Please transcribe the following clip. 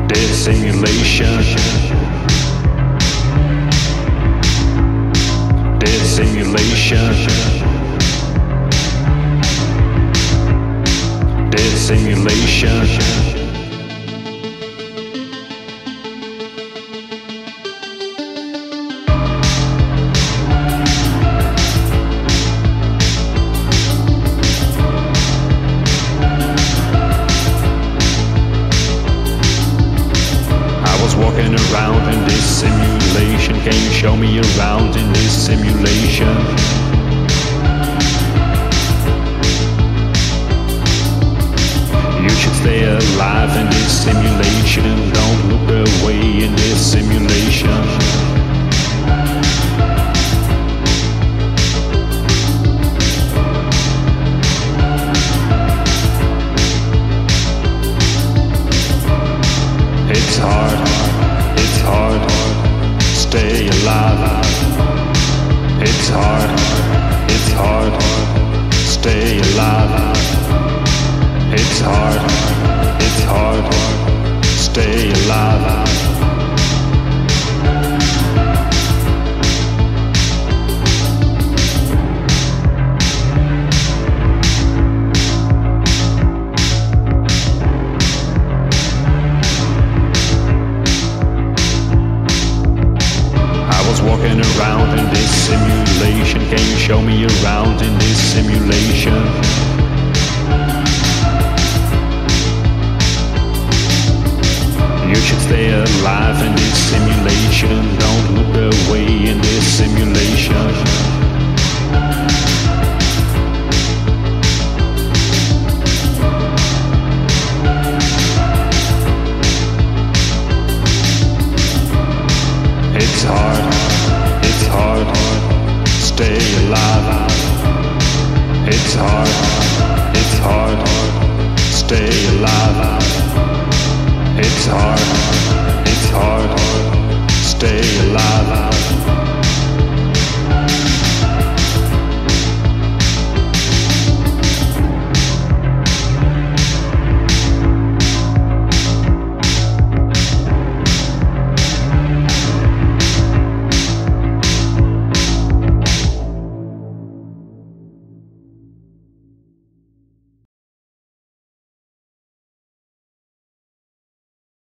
Dead simulation. Dead simulation. Dead simulation. Walking around in this simulation. Can you show me around in this simulation? You should stay alive in this simulation. Don't look away in this simulation. It's hard, stay alive. It's hard, stay alive. It's hard, stay alive. Walking around in this simulation. Can you show me around in this simulation? You should stay alive in this simulation. Don't look away in this simulation. It's hard, stay alive. It's hard, stay alive. It's hard, stay alive.